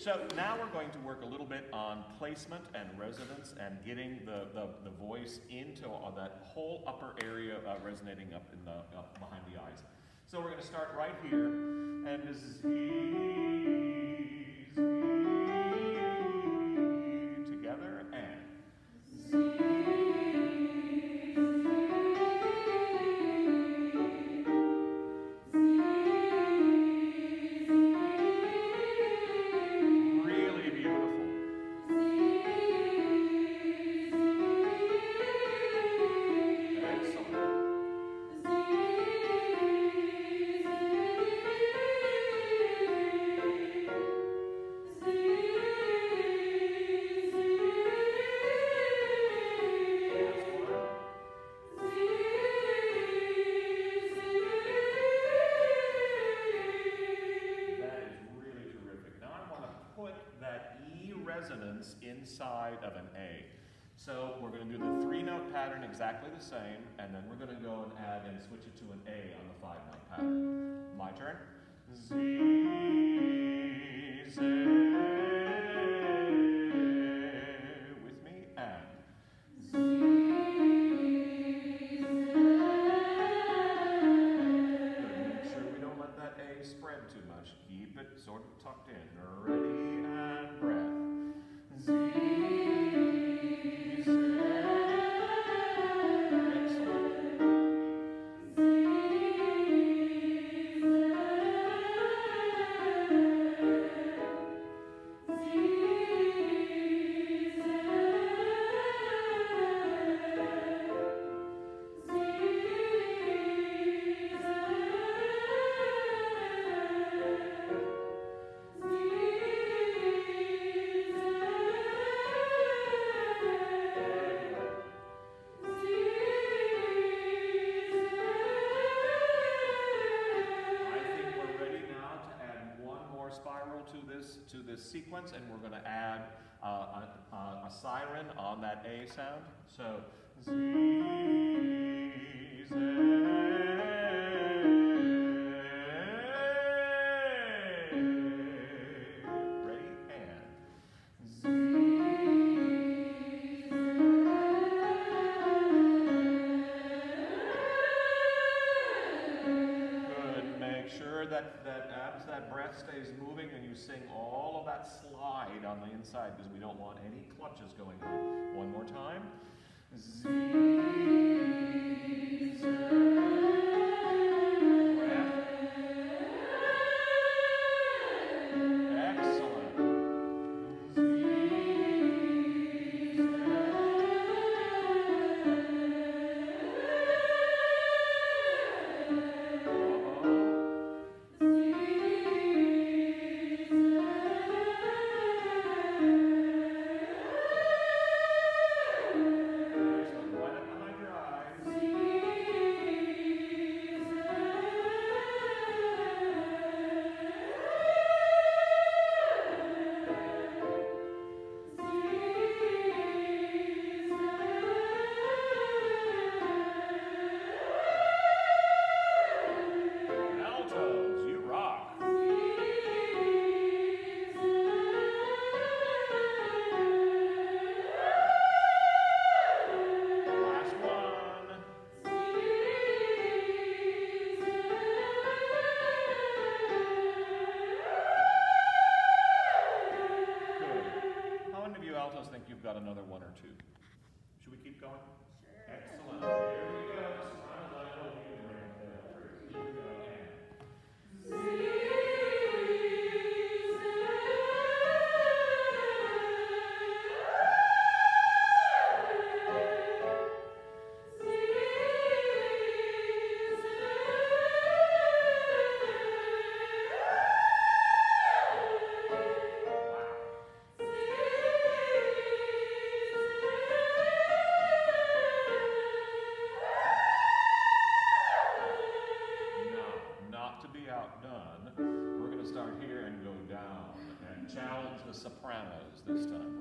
So now we're going to work a little bit on placement and resonance and getting the voice into that whole upper area resonating up in up behind the eyes. So we're going to start right here, and this is together and resonance inside of an A. So we're going to do the 3-note pattern exactly the same, and then we're going to go and add and switch it to an A on the 5-note pattern. My turn. Z, Z, with me, and Z. Good. Make sure we don't let that A spread too much. Keep it sort of tucked in. Ready and breath. Z, Z, excellent. To this sequence, and we're going to add a siren on that A sound. So Z, Z, ready, and Z, good. Make sure that as that breath stays moving and you sing all of that slide on the inside, because we don't want any clutches going on. One more time. Z, Z, breath. Excellent. Z, think you've got another one or two. Should we keep going? Sure. Excellent. Here we go. Here we go. Outdone, we're going to start here and go down and challenge the sopranos this time.